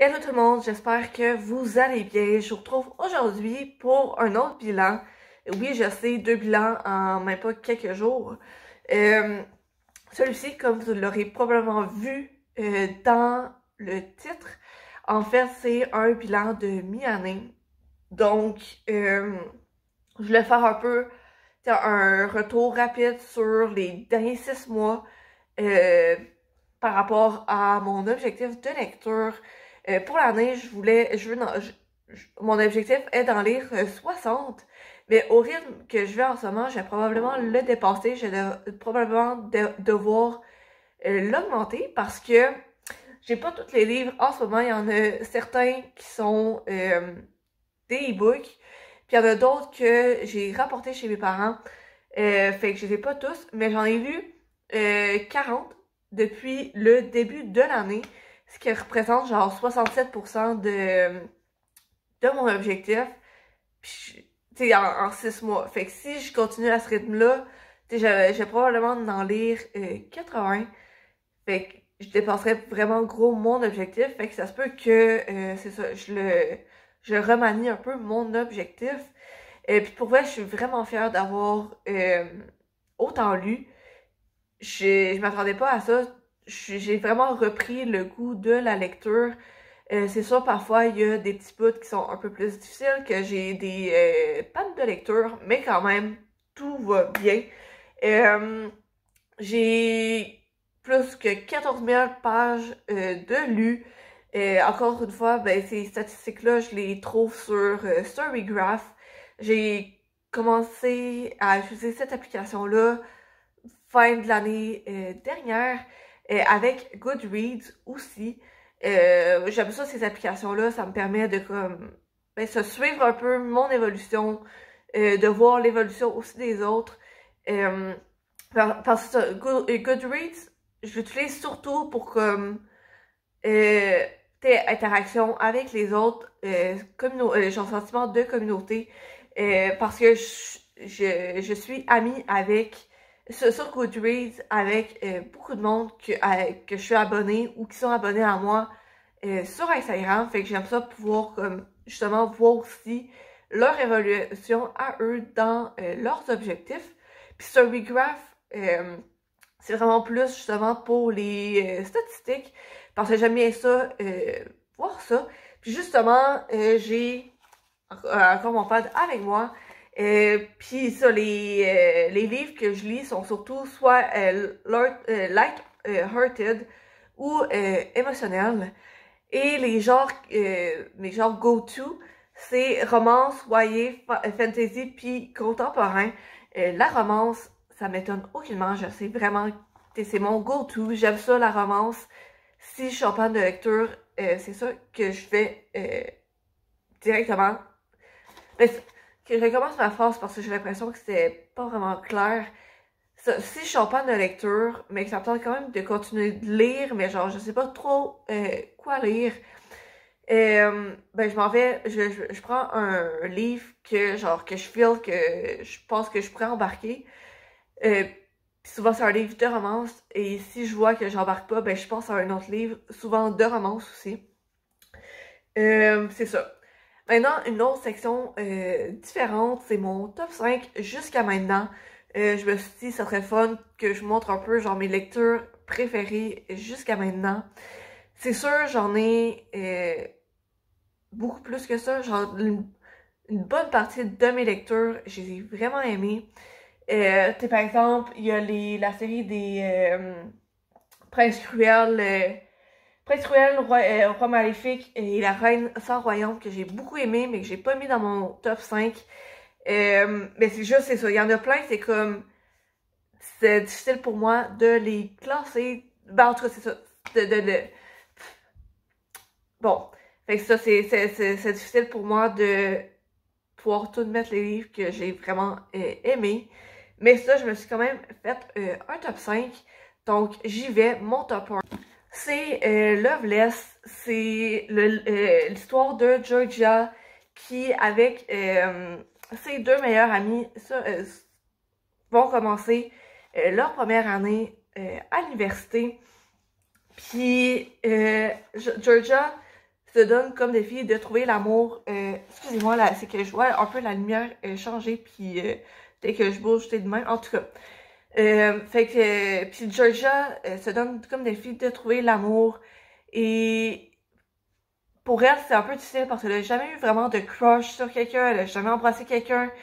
Hello tout le monde, j'espère que vous allez bien. Je vous retrouve aujourd'hui pour un autre bilan. Oui, je sais, 2 bilans en même pas quelques jours. Celui-ci, comme vous l'aurez probablement vu dans le titre, en fait, c'est un bilan de mi-année. Donc, je voulais faire un peu un retour rapide sur les derniers 6 mois par rapport à mon objectif de lecture. Pour l'année, mon objectif est d'en lire 60, mais au rythme que je vais en ce moment, je vais probablement le dépasser, je vais probablement devoir l'augmenter parce que j'ai pas tous les livres en ce moment, il y en a certains qui sont des e-books, puis il y en a d'autres que j'ai rapportés chez mes parents, fait que je les ai pas tous, mais j'en ai lu 40 depuis le début de l'année, ce qui représente genre 67% de mon objectif, puis tu sais, en 6 mois. Fait que si je continue à ce rythme-là, tu sais, je vais probablement en lire 80. Fait que je dépasserais vraiment gros mon objectif. Fait que ça se peut que, c'est ça, je remanie un peu mon objectif. Puis pour vrai, je suis vraiment fière d'avoir autant lu. Je m'attendais pas à ça. J'ai vraiment repris le goût de la lecture. C'est sûr, parfois, il y a des petits bouts qui sont un peu plus difficiles, que j'ai des pannes de lecture, mais quand même, tout va bien. J'ai plus que 14 000 pages de lu. Encore une fois, ben, ces statistiques-là, je les trouve sur Storygraph. J'ai commencé à utiliser cette application-là fin de l'année dernière avec Goodreads aussi. J'aime ça, ces applications-là. Ça me permet de ben, se suivre un peu mon évolution, de voir l'évolution aussi des autres. Parce que Goodreads, je l'utilise surtout pour comme interaction avec les autres, genre sentiment de communauté, parce que je suis amie avec, sur Goodreads, avec beaucoup de monde que je suis abonnée ou qui sont abonnés à moi sur Instagram, fait que j'aime ça pouvoir comme justement voir aussi leur évolution à eux dans leurs objectifs. Puis Storygraph, c'est vraiment plus justement pour les statistiques, parce que j'aime bien ça, voir ça. Puis justement, j'ai encore mon pad avec moi. Puis ça, les livres que je lis sont surtout soit light-hearted ou émotionnels. Et mes genres go-to, c'est romance, YA, fantasy, puis contemporain. La romance, ça m'étonne aucunement, je sais vraiment que c'est mon go-to. J'aime ça, la romance. Si je suis en panne de lecture, c'est ça que je fais directement. Ben, que je recommence ma phrase parce que j'ai l'impression que c'était pas vraiment clair. Ça, si je suis en panne de lecture, mais que ça me tente quand même de continuer de lire, mais genre, je sais pas trop quoi lire, ben je m'en vais, je prends un livre que je feel que je pense que je pourrais embarquer. Puis souvent c'est un livre de romance, et si je vois que j'embarque pas, ben je pense à un autre livre, souvent de romance aussi. C'est ça. Maintenant, une autre section différente, c'est mon top 5 jusqu'à maintenant. Je me suis dit, ça serait fun que je montre un peu genre mes lectures préférées jusqu'à maintenant. C'est sûr, j'en ai beaucoup plus que ça. Genre, une bonne partie de mes lectures, je les ai vraiment aimées. Par exemple, il y a la série des Prince Cruel, Prince Cruel, Roi Maléfique et La Reine sans Royaume, que j'ai beaucoup aimé, mais que j'ai pas mis dans mon top 5. Mais c'est juste, c'est ça. Il y en a plein, c'est comme, c'est difficile pour moi de les classer. Ben, en tout cas, c'est ça. Bon. Fait que ça, c'est difficile pour moi de pouvoir tout mettre les livres que j'ai vraiment aimés. Mais ça, je me suis quand même fait un top 5. Donc, j'y vais. Mon top 1. C'est Loveless. C'est l'histoire de Georgia qui, avec ses 2 meilleurs amis, vont commencer leur première année à l'université. Puis, Georgia, se donne comme défi de trouver l'amour. Excusez-moi, là, c'est que je vois un peu la lumière changer, puis dès que je bouge, c'est de même. En tout cas, fait que, puis Georgia se donne comme défi de trouver l'amour. Et pour elle, c'est un peu difficile parce qu'elle a jamais eu vraiment de crush sur quelqu'un, elle a jamais embrassé quelqu'un.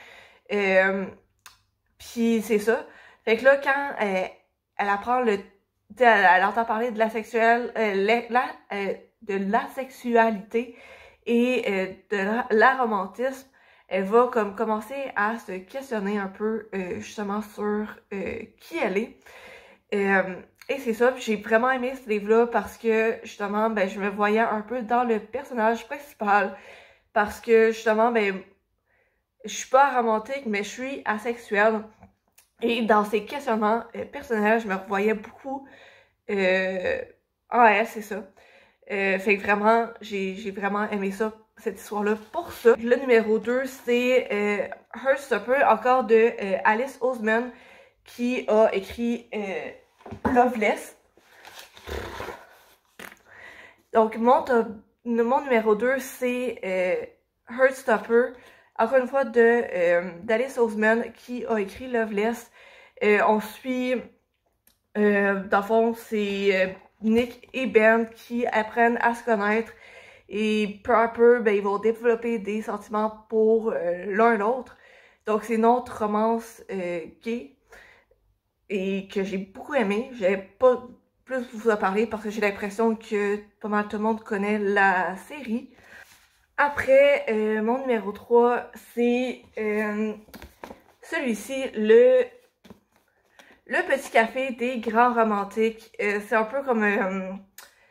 Puis c'est ça. Fait que là, quand elle apprend le... Elle entend parler de la sexuelle, de la sexualité et de l'aromantisme, elle va comme commencer à se questionner un peu justement sur qui elle est. Et c'est ça, j'ai vraiment aimé ce livre-là parce que justement, ben, je me voyais un peu dans le personnage principal. Parce que justement, ben, je suis pas romantique, mais je suis asexuelle. Et dans ces questionnements personnels, je me revoyais beaucoup en elle, c'est ça. Fait que vraiment, j'ai vraiment aimé ça, cette histoire-là pour ça. Le numéro 2, c'est Heartstopper, encore de Alice Oseman, qui a écrit Loveless. Donc, mon numéro 2, c'est Heartstopper, encore une fois d'Alice Oseman, qui a écrit Loveless. On suit, dans le fond, c'est Nick et Ben qui apprennent à se connaître. Et peu à peu, ben, ils vont développer des sentiments pour l'un l'autre. Donc, c'est notre romance gay et que j'ai beaucoup aimé. J'avais pas plus vous en parler parce que j'ai l'impression que pas mal tout le monde connaît la série. Après, mon numéro 3, c'est celui-ci, le Petit Café des Grands Romantiques. C'est un peu comme un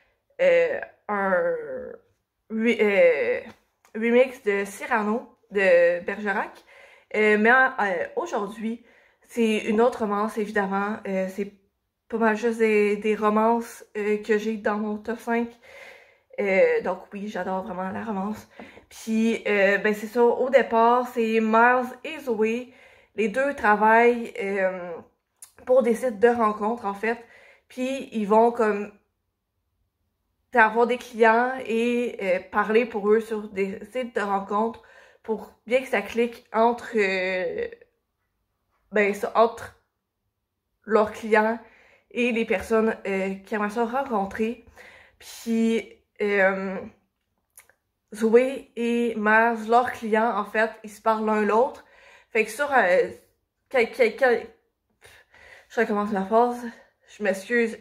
remix de Cyrano de Bergerac. Mais aujourd'hui, c'est une autre romance, évidemment. C'est pas mal juste des romances que j'ai dans mon top 5. Donc oui, j'adore vraiment la romance. Puis, ben c'est ça, au départ, c'est Miles et Zoé. Les deux travaillent pour des sites de rencontres, en fait. Puis, ils vont comme avoir des clients et parler pour eux sur des sites de rencontres pour bien que ça clique entre, ben, ça, entre leurs clients et les personnes qui aimeraient ça rencontrer. Puis, Zoé et Mars, leurs clients, en fait, ils se parlent l'un l'autre. Fait que sur... je recommence la phrase. Je m'excuse,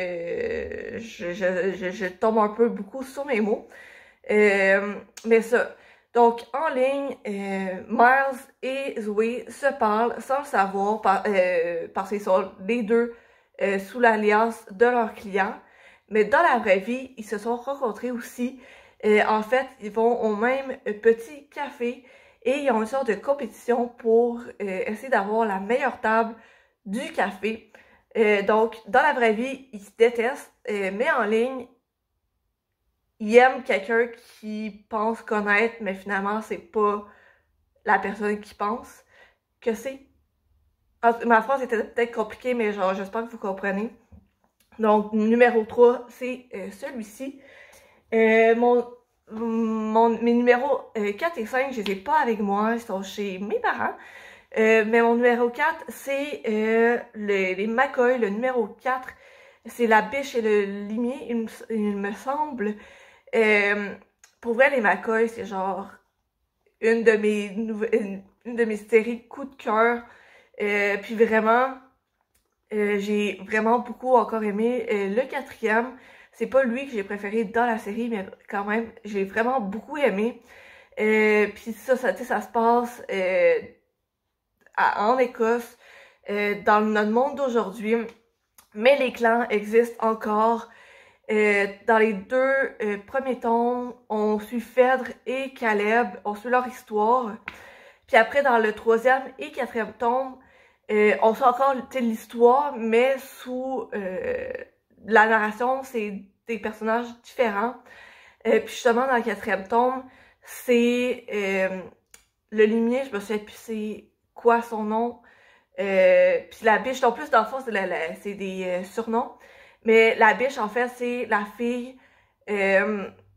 je tombe un peu beaucoup sur mes mots. Mais ça. Donc, en ligne, Miles et Zoé se parlent sans le savoir parce qu'ils sont les deux sous l'alliance de leurs clients. Mais dans la vraie vie, ils se sont rencontrés aussi. En fait, ils vont au même petit café et ils ont une sorte de compétition pour essayer d'avoir la meilleure table du café. Donc, dans la vraie vie, ils se détestent, mais en ligne, ils aiment quelqu'un qui pense connaître, mais finalement, c'est pas la personne qui pense que c'est. Ma phrase était peut-être compliquée, mais genre, j'espère que vous comprenez. Donc, numéro 3, c'est celui-ci. Mes numéros 4 et 5, je les ai pas avec moi, ils sont chez mes parents. Mais mon numéro 4, c'est les McCoy. Le numéro 4, c'est la biche et le limier, il me semble. Pour vrai, les McCoy, c'est genre une de mes séries coup de cœur. Puis vraiment, j'ai vraiment beaucoup encore aimé le quatrième. C'est pas lui que j'ai préféré dans la série, mais quand même, j'ai vraiment beaucoup aimé. Puis ça se passe en Écosse, dans notre monde d'aujourd'hui. Mais les clans existent encore. Dans les deux premiers tomes, on suit Phèdre et Caleb, on suit leur histoire. Puis après, dans le troisième et quatrième tome, on suit encore l'histoire, mais sous la narration, c'est des personnages différents. Puis justement, dans le quatrième tome, c'est le limier, je me souviens plus c'est quoi son nom. Puis la biche, en plus, dans le fond, c'est des surnoms. Mais la biche, en fait, c'est la fille de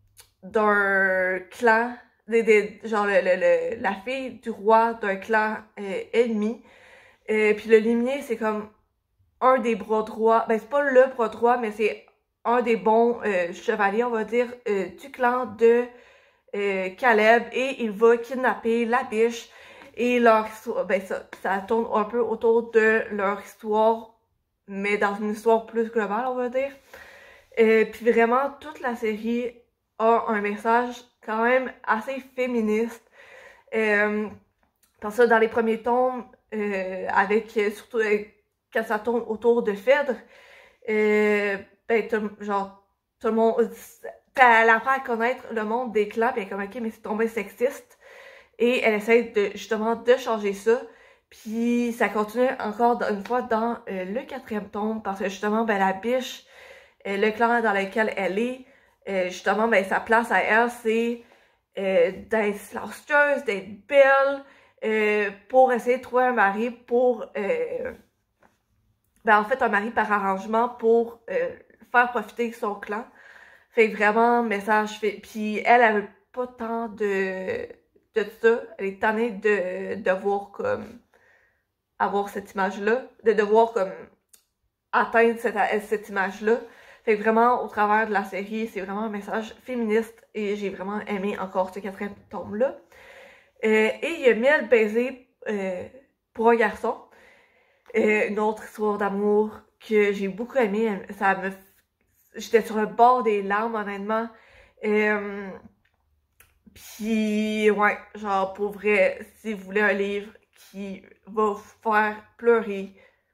d'un clan, genre la fille du roi d'un clan ennemi. Puis le limier, c'est comme un des bras droits, ben c'est pas le bras droit, mais c'est un des bons chevaliers, on va dire, du clan de Caleb, et il va kidnapper la biche, et leur histoire, ben ça tourne un peu autour de leur histoire, mais dans une histoire plus globale, on va dire. Puis vraiment, toute la série a un message quand même assez féministe. Parce que dans les premiers tomes, avec surtout quand ça tourne autour de Phèdre, ben genre tout le monde, elle apprend à connaître le monde des clans, puis elle est comme ok, mais c'est tombé sexiste, et elle essaie de justement de changer ça. Puis ça continue encore une fois dans le 4e tome, parce que justement ben la biche, le clan dans lequel elle est, justement ben sa place à elle c'est d'être silencieuse, d'être belle, pour essayer de trouver un mari pour ben en fait un mari par arrangement pour faire profiter son clan. Fait que vraiment message fait. Puis elle veut pas tant de ça. Elle est tannée de devoir comme avoir cette image-là, de devoir comme atteindre cette image-là. Fait que vraiment, au travers de la série, c'est vraiment un message féministe, et j'ai vraiment aimé encore ce 4e tome-là. Et il y a 1000 baisers pour un garçon. Une autre histoire d'amour que j'ai beaucoup aimé. J'étais sur le bord des larmes, honnêtement. Puis, ouais, genre, pour vrai, si vous voulez un livre qui va vous faire pleurer,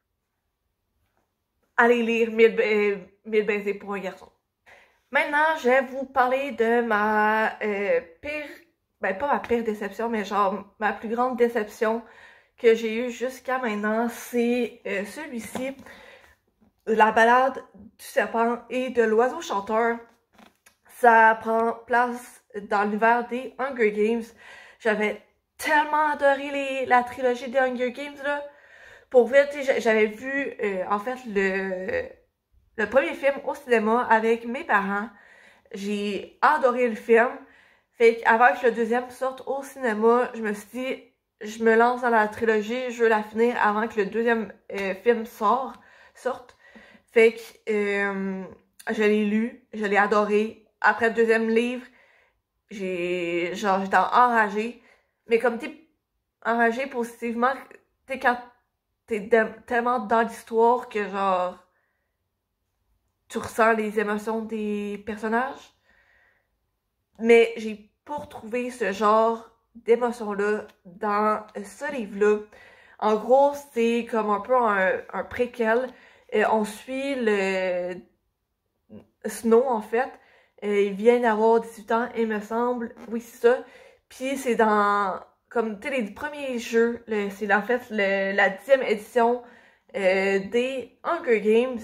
allez lire 1000 baisers pour un garçon. Maintenant, je vais vous parler de ma pire, ben pas ma pire déception, mais genre ma plus grande déception que j'ai eue jusqu'à maintenant, c'est celui-ci, La balade du serpent et de l'oiseau chanteur. Ça prend place dans l'univers des Hunger Games. J'avais tellement adoré la trilogie des Hunger Games, là. Pour vrai, j'avais vu, en fait, le premier film au cinéma avec mes parents. J'ai adoré le film. Fait qu'avant que le deuxième sorte au cinéma, je me suis dit, je me lance dans la trilogie, je veux la finir avant que le deuxième film sorte. Fait que je l'ai lu, je l'ai adoré. Après le deuxième livre, j'étais enragée. Mais comme t'es enragée positivement, t'es quand t'es tellement dans l'histoire que genre tu ressens les émotions des personnages. Mais j'ai pas retrouvé ce genre d'émotion-là dans ce livre-là. En gros, c'est comme un peu un préquel. On suit le Snow, en fait. Il vient d'avoir 18 ans, il me semble. Oui, c'est ça. Puis c'est dans, comme, tu sais, les premiers jeux, c'est en fait la 10e édition des Hunger Games.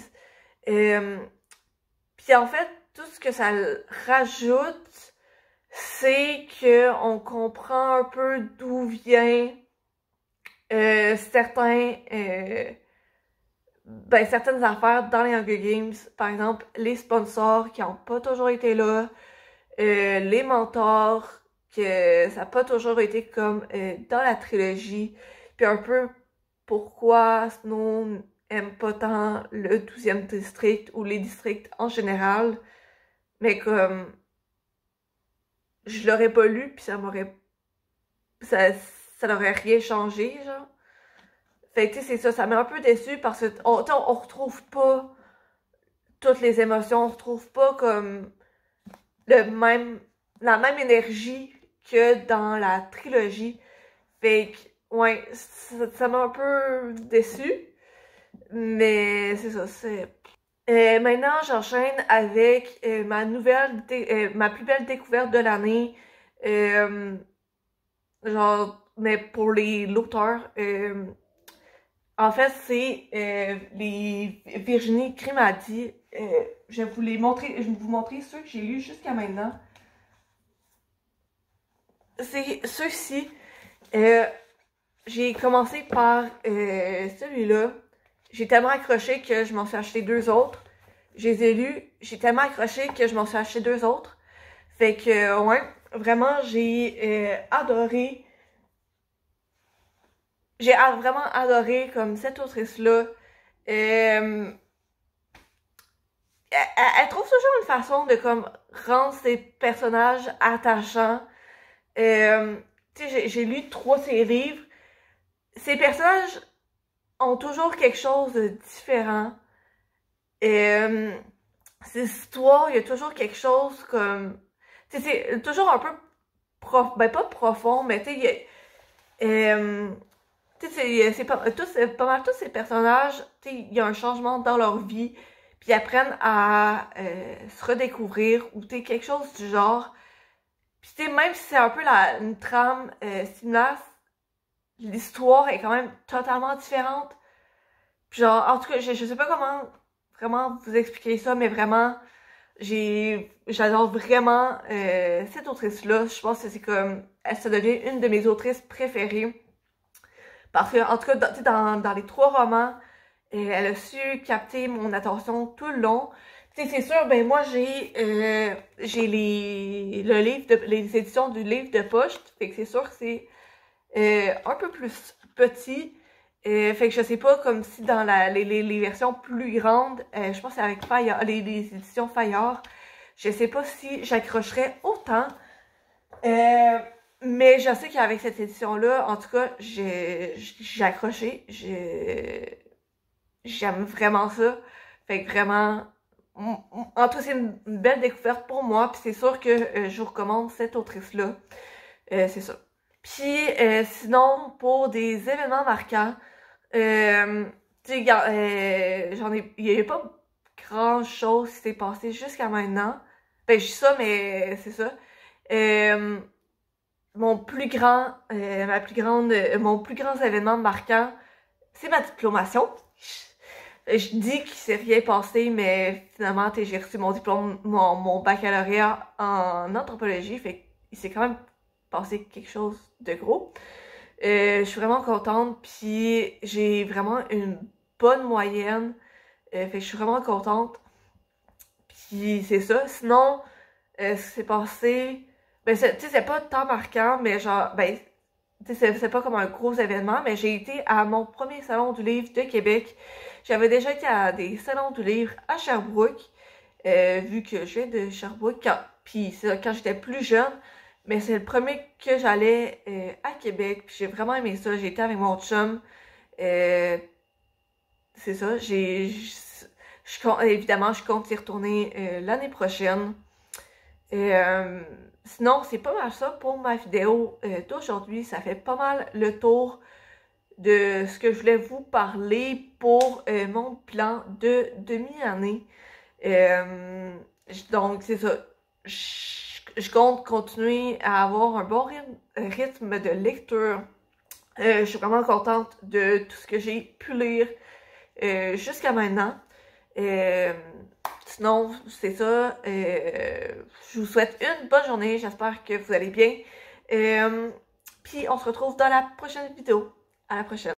Puis en fait, tout ce que ça rajoute, c'est que on comprend un peu d'où vient certaines affaires dans les Hunger Games. Par exemple, les sponsors qui n'ont pas toujours été là, les mentors, que ça n'a pas toujours été comme dans la trilogie, puis un peu pourquoi Snow aime pas tant le 12e district ou les districts en général, mais comme je l'aurais pas lu, puis ça n'aurait rien changé, genre. Fait que, tu sais, c'est ça, ça m'a un peu déçue parce que, on retrouve pas toutes les émotions, on retrouve pas comme la même énergie que dans la trilogie. Fait que, ouais, ça m'a un peu déçue. Mais c'est ça, c'est... maintenant, j'enchaîne avec ma plus belle découverte de l'année. Genre, mais pour l'auteur. En fait, c'est les Virginie Grimaldi. Je vais vous montrer ceux que j'ai lus jusqu'à maintenant. C'est ceux-ci. J'ai commencé par celui-là. J'ai tellement accroché que je m'en suis acheté 2 autres. Je les ai lus. J'ai tellement accroché que je m'en suis acheté 2 autres. Fait que, ouais, vraiment, j'ai adoré. J'ai vraiment adoré comme cette autrice-là. Euh, elle trouve toujours une façon de comme rendre ses personnages attachants. Tu sais, j'ai lu 3 de ses livres. Ces personnages ont toujours quelque chose de différent. Euh, Ces histoires, il y a toujours quelque chose comme... Tu sais, c'est toujours un peu... Ben, pas profond, mais tu sais, il y a... Tu sais, c'est pas mal tous ces personnages, tu sais, il y a un changement dans leur vie, puis ils apprennent à se redécouvrir, ou tu sais, quelque chose du genre. Puis tu sais, même si c'est un peu une trame similaire, l'histoire est quand même totalement différente. Puis genre, en tout cas, je sais pas comment vraiment vous expliquer ça, mais vraiment, j'adore vraiment cette autrice-là. Je pense que c'est comme, ça devient une de mes autrices préférées. Parce que, en tout cas, dans les 3 romans, elle a su capter mon attention tout le long. Tu sais, c'est sûr, ben moi, j'ai les éditions du livre de poche. Fait que c'est sûr que c'est un peu plus petit. Fait que je sais pas, comme si dans les versions plus grandes, je pense que c'est avec Fayard, les éditions Fayard, je sais pas si j'accrocherais autant. Mais je sais qu'avec cette édition-là, en tout cas, j'ai accroché. J'aime vraiment ça. Fait que vraiment, en tout cas, c'est une belle découverte pour moi. Puis c'est sûr que je vous recommande cette autrice-là. C'est ça. Puis sinon, pour des événements marquants, tu sais, il y a pas grand-chose qui s'est passé jusqu'à maintenant. Ben, je dis ça, mais c'est ça. Euh, mon plus grand événement marquant, c'est ma diplomation. Je dis qu'il s'est rien passé, mais finalement, j'ai reçu mon diplôme, mon baccalauréat en anthropologie, fait qu'il s'est quand même passé quelque chose de gros. Je suis vraiment contente, puis j'ai vraiment une bonne moyenne, fait que je suis vraiment contente. Puis c'est ça. Sinon, ce qui s'est passé, ben, tu sais, c'est pas tant marquant, mais genre, ben, tu sais, c'est pas comme un gros événement, mais j'ai été à mon premier salon du livre de Québec. J'avais déjà été à des salons du livre à Sherbrooke, vu que je viens de Sherbrooke, puis c'est quand j'étais plus jeune, mais c'est le premier que j'allais à Québec, puis j'ai vraiment aimé ça. J'ai été avec mon chum, euh, c'est ça, évidemment, je compte y retourner l'année prochaine. Euh, Sinon, c'est pas mal ça pour ma vidéo d'aujourd'hui. Ça fait pas mal le tour de ce que je voulais vous parler pour mon plan de demi-année. Donc, c'est ça. Je compte continuer à avoir un bon rythme de lecture. Je suis vraiment contente de tout ce que j'ai pu lire jusqu'à maintenant. Sinon, c'est ça. Je vous souhaite une bonne journée. J'espère que vous allez bien. Puis on se retrouve dans la prochaine vidéo. À la prochaine.